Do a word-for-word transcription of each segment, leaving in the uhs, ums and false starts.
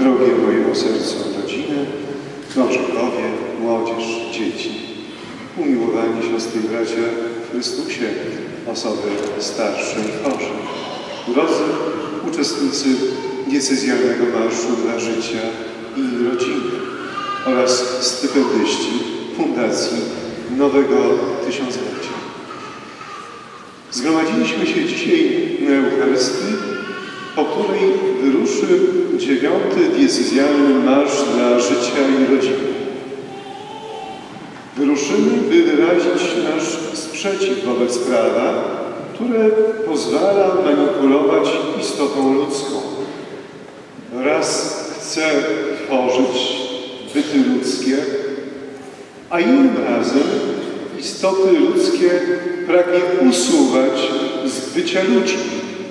drogie mojemu sercu rodziny, małżonkowie, młodzież, dzieci, umiłowani siostry i bracia w Chrystusie, osoby starsze i chorzy, drodzy uczestnicy diecezjalnego marszu dla życia i rodziny oraz stypendyści Fundacji Nowego Tysiąclecia. Zgromadziliśmy się dzisiaj na Eucharystii, po której wyruszy dziewiąty diecezjalny marsz dla życia i rodziny. Wyruszymy, by wyrazić nasz sprzeciw wobec prawa, które pozwala manipulować istotą ludzką. Raz chce tworzyć byty ludzkie, a innym razem istoty ludzkie pragnie usuwać z bycia ludźmi.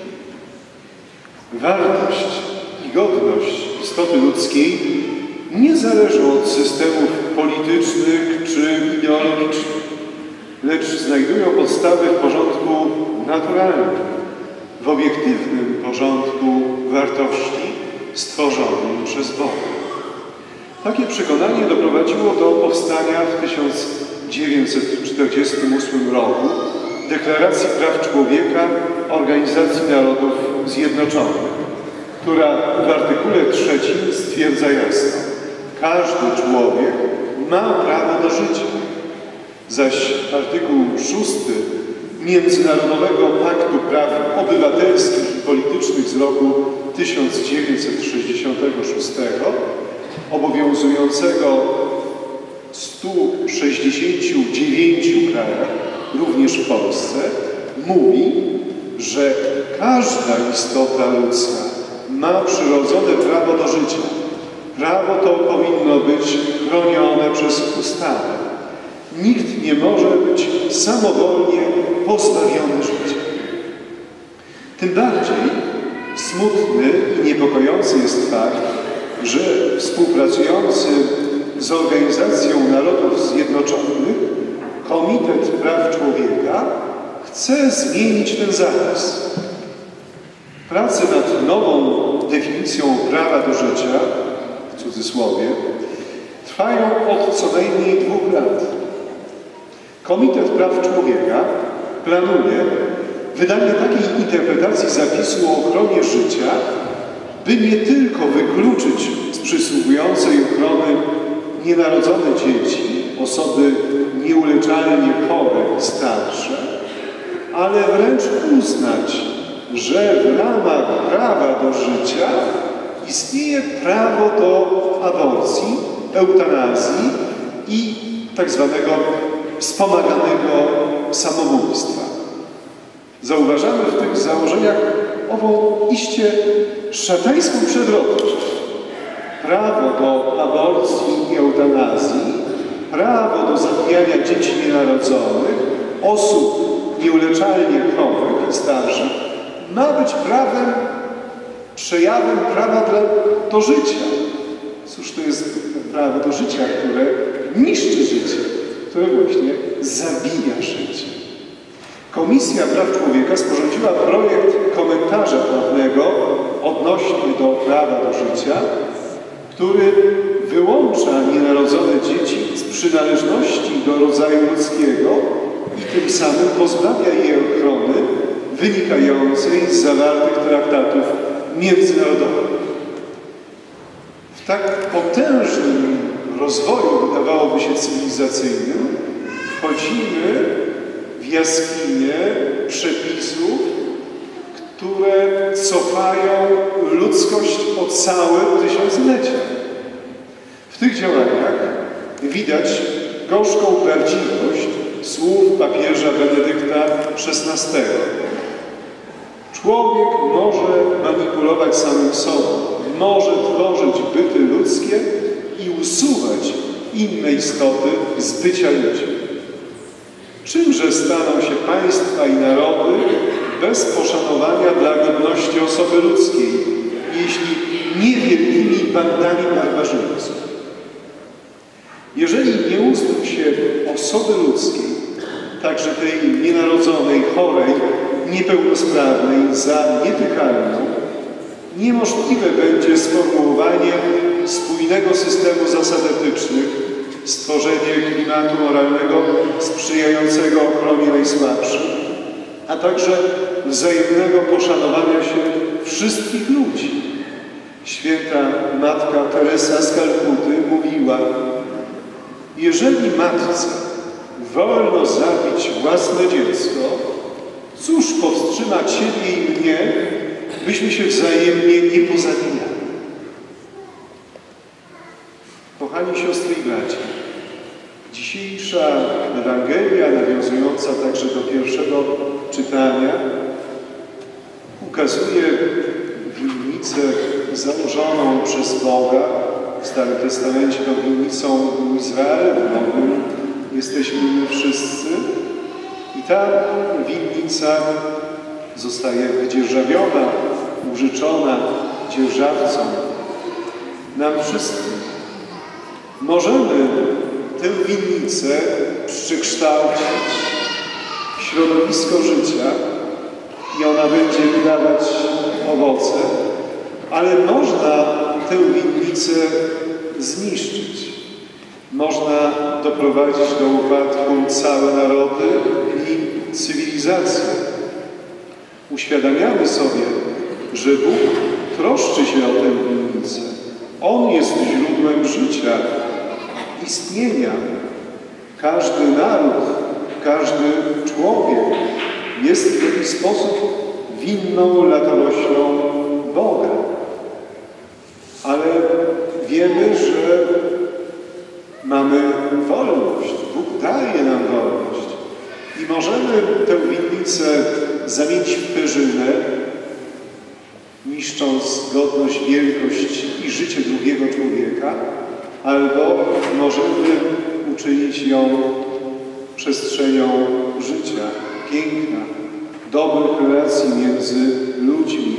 Wartość i godność istoty ludzkiej nie zależą od systemów politycznych czy ideologicznych, lecz znajdują podstawy w porządku naturalnym, w obiektywnym porządku wartości stworzonym przez Boga. Takie przekonanie doprowadziło do powstania w tysiąc dziewięćset czterdziestym ósmym roku Deklaracji Praw Człowieka Organizacji Narodów Zjednoczonych, która w artykule trzecim stwierdza jasno: każdy człowiek ma prawo do życia. Zaś artykuł szósty Międzynarodowego Paktu Praw Obywatelskich i Politycznych z roku tysiąc dziewięćset sześćdziesiątego szóstego, obowiązującego w stu sześćdziesięciu dziewięciu krajach, również w Polsce, mówi, że każda istota ludzka ma przyrodzone prawo do życia. Prawo to powinno być chronione przez ustawę. Nikt nie może być samowolnie pozbawiony życia. Tym bardziej smutny i niepokojący jest fakt, że współpracujący z Organizacją Narodów Zjednoczonych Komitet Praw Człowieka chce zmienić ten zapis. Prace nad nową definicją prawa do życia, w cudzysłowie, trwają od co najmniej dwóch lat. Komitet Praw Człowieka planuje wydanie takiej interpretacji zapisu o ochronie życia, by nie tylko wykluczyć z przysługującej ochrony nienarodzone dzieci, osoby nieuleczalnie chore i starsze, ale wręcz uznać, że w ramach prawa do życia istnieje prawo do aborcji, eutanazji i tak zwanego wspomaganego samobójstwa. Zauważamy w tych założeniach ową iście szatańską przewrotność. Prawo do aborcji i eutanazji, prawo do zabijania dzieci nienarodzonych, osób nieuleczalnie chorych i starszych ma być prawem, przejawem prawa dla, do życia. Cóż to jest prawo do życia, które niszczy życie, które właśnie zabija życie. Komisja Praw Człowieka sporządziła projekt komentarza prawnego odnośnie do prawa do życia, który wyłącza nienarodzone dzieci z przynależności do rodzaju ludzkiego i tym samym pozbawia je ochrony wynikającej z zawartych traktatów międzynarodowych. W tak potężnym rozwoju, wydawałoby się cywilizacyjnym, wchodzimy w jaskinię przepisów, które cofają ludzkość o całe tysiąclecia. W tych działaniach widać gorzką prawdziwość słów papieża Benedykta szesnastego. Człowiek może manipulować samym sobą, może tworzyć byty ludzkie i usuwać inne istoty z bycia ludźmi. Czymże staną się państwa i narody bez poszanowania dla godności osoby ludzkiej, jeśli niewielkimi bandami barbarzyńców? Jeżeli nie uzna się osoby ludzkiej, także tej nienarodzonej, chorej, niepełnosprawnej, za nietykalną, Niemożliwe będzie sformułowanie spójnego systemu zasad etycznych, stworzenie klimatu moralnego sprzyjającego ochronie najsłabszych, a także wzajemnego poszanowania się wszystkich ludzi. Święta Matka Teresa z Kalkuty mówiła: jeżeli matce wolno zabić własne dziecko, cóż powstrzyma Ciebie i mnie, byśmy się wzajemnie nie pozabijali. Kochani siostry i bracia, dzisiejsza Ewangelia, nawiązująca także do pierwszego czytania, ukazuje winnicę założoną przez Boga. W Starym Testamencie to winnicą był Izrael, w Nowym jesteśmy my wszyscy. I ta winnica zostaje wydzierżawiona, użyczona dzierżawcą nam wszystkim. Możemy tę winnicę przekształcić w środowisko życia i ona będzie wydawać owoce, ale można tę winnicę zniszczyć. Można doprowadzić do upadku całe narody i cywilizacje. Uświadamiamy sobie, że Bóg troszczy się o tę winnicę. On jest źródłem życia, istnienia. Każdy naród, każdy człowiek jest w jakiś sposób winną latoroślą Boga. Ale wiemy, że mamy wolność. Bóg daje nam wolność. I możemy tę winnicę zamienić w perzynę, niszcząc godność, wielkość i życie drugiego człowieka, albo możemy uczynić ją przestrzenią życia, piękna, dobrych relacji między ludźmi,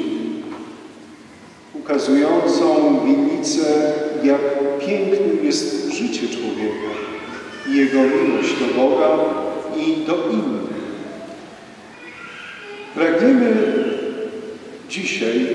ukazującą winnicę, jak pięknym jest życie człowieka i jego miłość do Boga i do innych. Pragniemy dzisiaj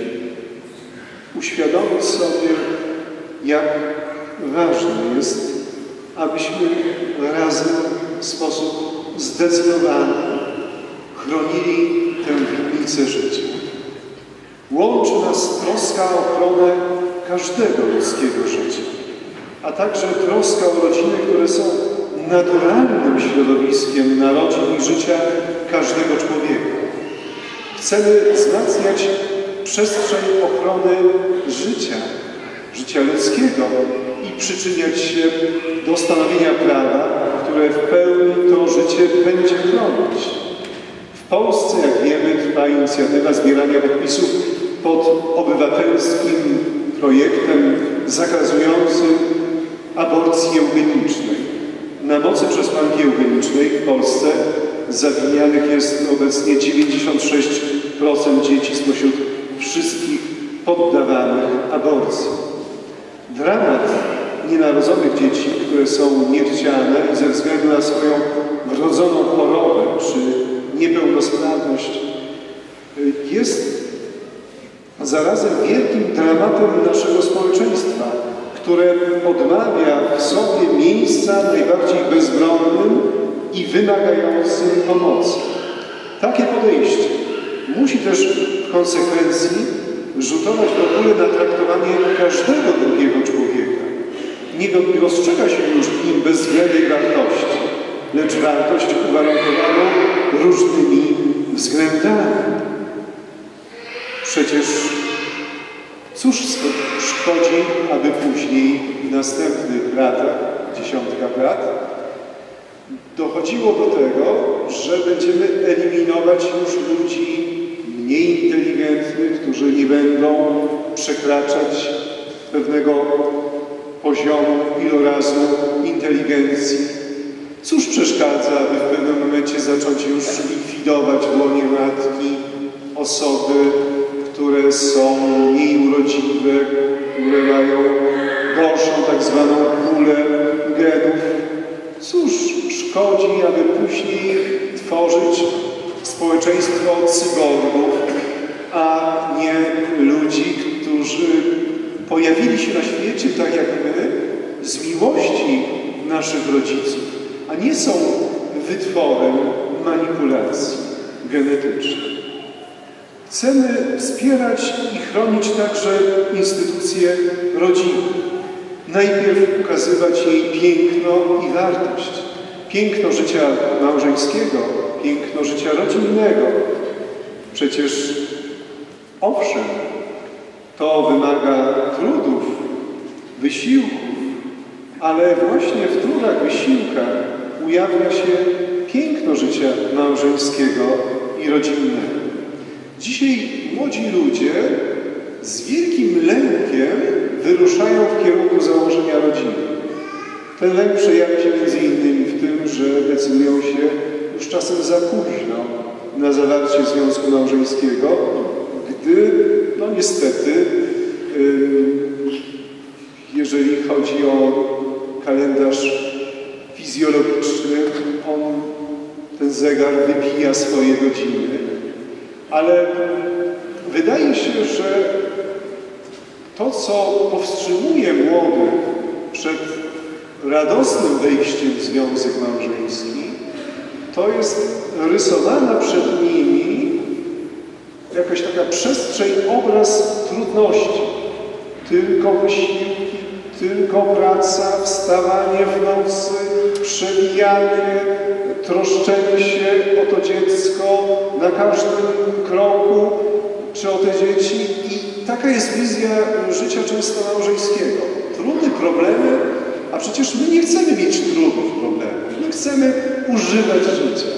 uświadomić sobie, jak ważne jest, abyśmy razem w sposób zdecydowany chronili tę winnicę życia. Łączy nas troska o ochronę każdego ludzkiego życia, a także troska o rodziny, które są naturalnym środowiskiem narodzin i życia każdego człowieka. Chcemy wzmacniać przestrzeń ochrony życia, życia ludzkiego i przyczyniać się do stanowienia prawa, które w pełni to życie będzie chronić. W Polsce, jak wiemy, trwa inicjatywa zbierania podpisów pod obywatelskim projektem zakazującym aborcji eugenicznej. Na mocy przesłanki eugenicznej w Polsce zawinianych jest obecnie dziewięćdziesiąt sześć procent dzieci spośród wszystkich poddawanych aborcji. Dramat nienarodzonych dzieci, które są niechciane i ze względu na swoją wrodzoną chorobę czy niepełnosprawność jest zarazem wielkim dramatem naszego społeczeństwa, które odmawia w sobie miejsca najbardziej bezbronnym i wymagającym pomocy. Takie podejście musi też w konsekwencji rzutować w ogóle na traktowanie każdego drugiego człowieka. Nie dostrzega się już w nim bezwzględnej wartości, lecz wartość uwarunkowaną różnymi względami. Przecież cóż szkodzi, aby później w następnych latach, dziesiątkach lat, dochodziło do tego, że będziemy eliminować już ludzi mniej inteligentnych, którzy nie będą przekraczać pewnego poziomu, ilorazu inteligencji. Cóż przeszkadza, aby w pewnym momencie zacząć już likwidować w łonie matki osoby, które są mniej urodziwe, które mają gorszą tak zwaną pulę genów. Cóż szkodzi, aby później tworzyć społeczeństwo cyborgów, a nie ludzi, którzy pojawili się na świecie tak jak my, z miłości naszych rodziców, a nie są wytworem manipulacji genetycznych. Chcemy wspierać i chronić także instytucje rodziny. Najpierw ukazywać jej piękno i wartość. Piękno życia małżeńskiego, piękno życia rodzinnego. Przecież owszem, to wymaga trudów, wysiłków, ale właśnie w trudach, wysiłkach ujawnia się piękno życia małżeńskiego i rodzinnego. Dzisiaj młodzi ludzie z wielkim lękiem wyruszają w kierunku założenia rodziny. Ten lęk przejawia się między innymi w tym, że decydują się już czasem za późno na zawarcie związku małżeńskiego, gdy, no niestety, jeżeli chodzi o kalendarz fizjologiczny, on, ten zegar wybija swoje godziny, ale wydaje się, że to, co powstrzymuje młodych przed radosnym wejściem w związek małżeński, to jest rysowana przed nimi jakaś taka przestrzeń, obraz trudności. Tylko wysiłki, tylko praca, wstawanie w nocy, przewijanie, troszczenie się o to dziecko na każdym kroku, czy o te dzieci. I taka jest wizja życia często małżeńskiego. Trudy, problemy, a przecież my nie chcemy mieć trudów, problemów. My chcemy używać życia.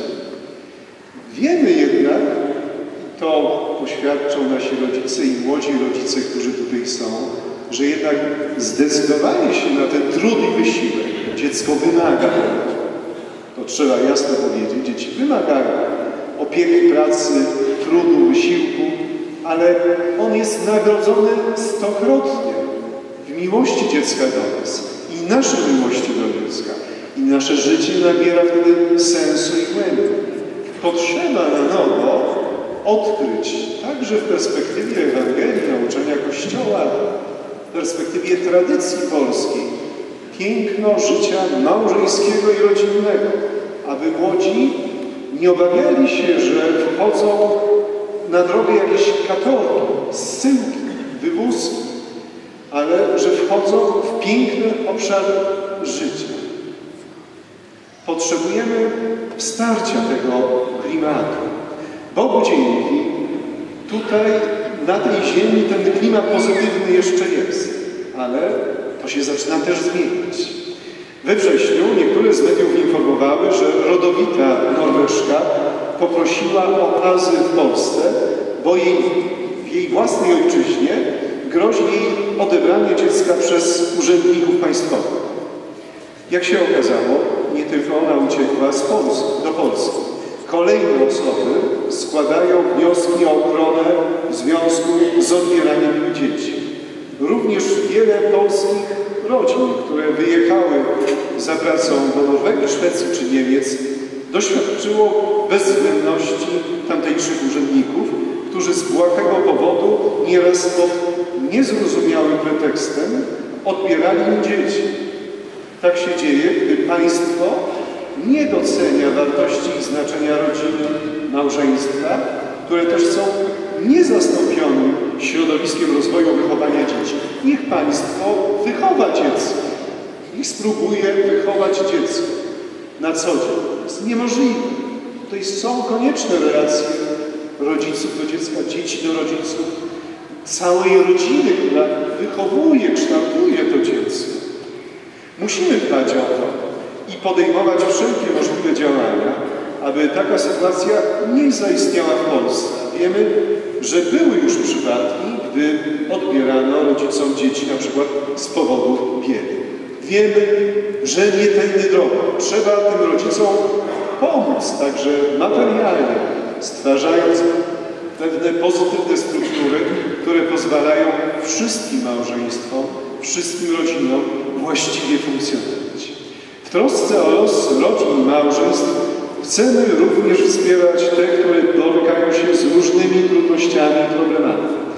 Wiemy jednak, to poświadczą nasi rodzice i młodzi rodzice, którzy tutaj są, że jednak zdecydowanie się na ten trud i wysiłek dziecko wymaga tego. To trzeba jasno powiedzieć. Dzieci wymagają opieki, pracy, trudu, wysiłku, ale on jest nagrodzony stokrotnie w miłości dziecka do nas i naszej miłości do dziecka. I nasze życie nabiera wtedy sensu i głębi. Potrzeba na nowo odkryć, także w perspektywie Ewangelii, nauczania Kościoła, w perspektywie tradycji polskiej, piękno życia małżeńskiego i rodzinnego, aby młodzi nie obawiali się, że wchodzą na drogę jakieś katorgi, zsyłki, wywózki, ale że wchodzą w piękny obszar życia. Potrzebujemy wsparcia tego klimatu. Bogu dzięki, tutaj na tej ziemi ten klimat pozytywny jeszcze jest, ale to się zaczyna też zmieniać. We wrześniu niektóre z mediów informowały, że rodowita Norweżka poprosiła o azyl w Polsce, bo jej, w jej własnej ojczyźnie grozi jej odebranie dziecka przez urzędników państwowych. Jak się okazało, nie tylko ona uciekła z Polski, do Polski. Kolejne osoby składają wnioski o ochronę w związku z odbieraniem dzieci. Również wiele polskich rodzin, które wyjechały za pracą do Norwegii, Szwecji czy Niemiec, doświadczyło bezwzględności tamtejszych urzędników, którzy z błahego powodu, nieraz pod niezrozumiałym pretekstem, odbierali im dzieci. Tak się dzieje, gdy państwo nie docenia wartości i znaczenia rodziny, małżeństwa, które też są niezastąpionym środowiskiem rozwoju wychowania dzieci. Niech państwo wychowa dziecko. Niech spróbuje wychować dziecko na co dzień. To jest niemożliwe. Tutaj są konieczne relacje rodziców do dziecka, dzieci do rodziców, całej rodziny, która wychowuje, kształtuje to dziecko. Musimy dbać o to i podejmować wszelkie możliwe działania, aby taka sytuacja nie zaistniała w Polsce. Wiemy, że były już przypadki, gdy odbierano rodzicom dzieci na przykład z powodu biedy. Wiemy, że nie tędy drogą. Trzeba tym rodzicom pomóc, także materialnie, stwarzając pewne pozytywne struktury, które pozwalają wszystkim małżeństwom, wszystkim rodzinom właściwie funkcjonować. W trosce o los rodzin i małżeństw chcemy również wspierać te, które borykają się z różnymi trudnościami i problemami.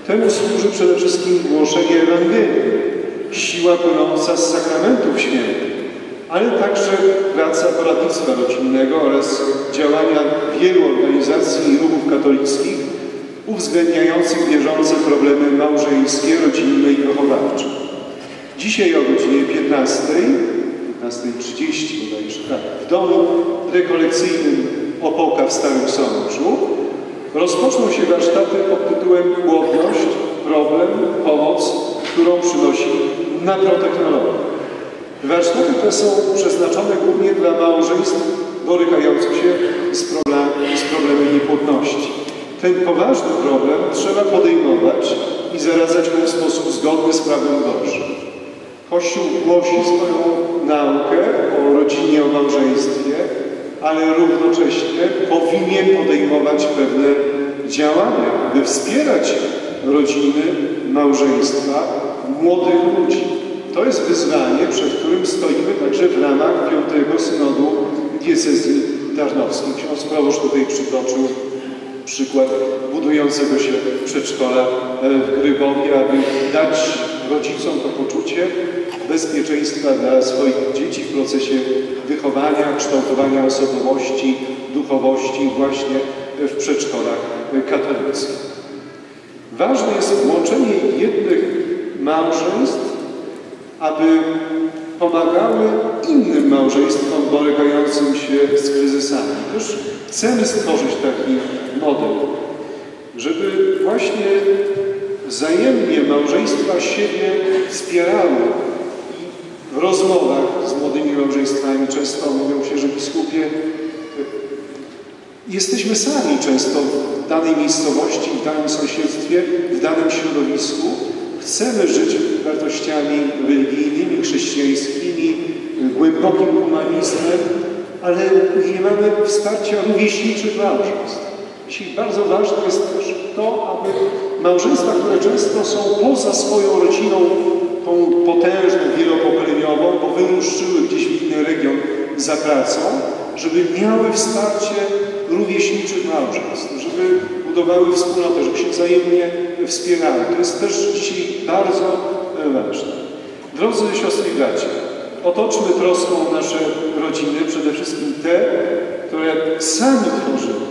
Temu służy przede wszystkim głoszenie Ewangelii, siła płynąca z sakramentów świętych, ale także praca poradnictwa rodzinnego oraz działania wielu organizacji i ruchów katolickich uwzględniających bieżące problemy małżeńskie, rodzinne i wychowawcze. Dzisiaj o godzinie piętnastej, piętnastej trzydzieści bodajże, tak, w domu rekolekcyjnym Opoka w Starym Sączu rozpoczną się warsztaty pod tytułem Głodność, problem, pomoc, którą przynosi naprotechnologia. Warsztaty te są przeznaczone głównie dla małżeństw borykających się z, problem, z problemem niepłodności. Ten poważny problem trzeba podejmować i zaradzać mu w sposób zgodny z prawem Bożym. Kościół głosi swoją naukę o rodzinie, o małżeństwie, ale równocześnie powinien podejmować pewne działania, by wspierać rodziny, małżeństwa, młodych ludzi. To jest wyzwanie, przed którym stoimy także w ramach piątego synodu diecezji tarnowskiej. Ksiądz proboszcz tutaj przytoczył przykład budującego się przedszkola w Grybowie, aby dać rodzicom to poczucie bezpieczeństwa dla swoich dzieci w procesie wychowania, kształtowania osobowości, duchowości właśnie w przedszkolach katolickich. Ważne jest włączenie jednych małżeństw, aby pomagały innym małżeństwom borykającym się z kryzysami. Też chcemy stworzyć taki model, żeby właśnie wzajemnie małżeństwa siebie wspierały i w rozmowach z młodymi małżeństwami często mówią się, że biskupie, jesteśmy sami często w danej miejscowości, w danym sąsiedztwie, w danym środowisku. Chcemy żyć wartościami religijnymi, chrześcijańskimi, głębokim humanizmem, ale nie mamy wsparcia rówieśniczych małżeństw. Dzisiaj bardzo ważne jest też to, aby małżeństwa, które często są poza swoją rodziną, tą potężną, wielopokoleniową, bo wyruszyły gdzieś w inny region za pracą, żeby miały wsparcie rówieśniczych małżeństw, żeby budowały wspólnotę, żeby się wzajemnie wspierały. To jest też dzisiaj bardzo ważne. Drodzy siostry i bracia, otoczmy troską nasze rodziny, przede wszystkim te, które sami tworzymy.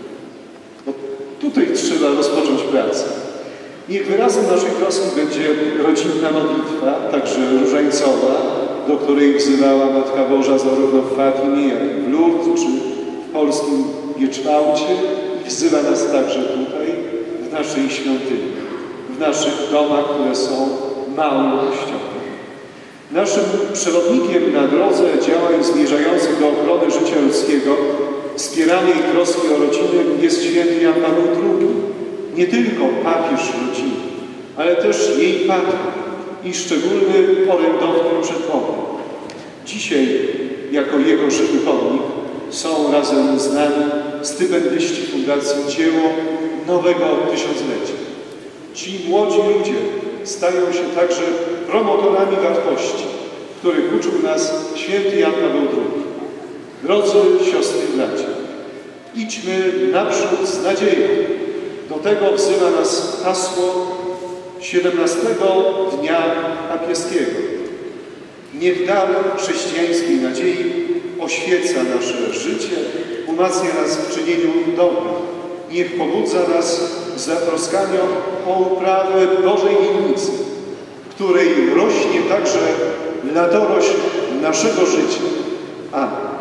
Bo tutaj trzeba rozpocząć pracę. Niech wyrazem naszej troski będzie rodzinna modlitwa, także różańcowa, do której wzywała Matka Boża zarówno w Fatimie, jak i w Lourdes, czy w polskim Gieczwałcie i wzywa nas także tutaj, w naszej świątyni, w naszych domach, które są małym kościołem. Naszym przewodnikiem na drodze działań zmierzających do ochrony życia ludzkiego, wspierania i troski o rodzinę jest święty Jan Paweł drugi. Nie tylko papież rodziny, ale też jej patron i szczególny orędownik przed Bogiem. Dzisiaj, jako jego żywy pomnik, są razem z nami stypendyści Fundacji Dzieło Nowego Tysiąclecia. Ci młodzi ludzie stają się także promotorami wartości, których uczył nas święty Jan Paweł drugi. Drodzy siostry i bracia, idźmy naprzód z nadzieją. Do tego wzywa nas hasło siedemnastego dnia papieskiego. Niech dar chrześcijańskiej nadziei oświeca nasze życie, umacnia nas w czynieniu dobra. Niech pobudza nas w zatroskaniu o uprawę Bożej winnicy, w której rośnie także ladorośl naszego życia. Amen.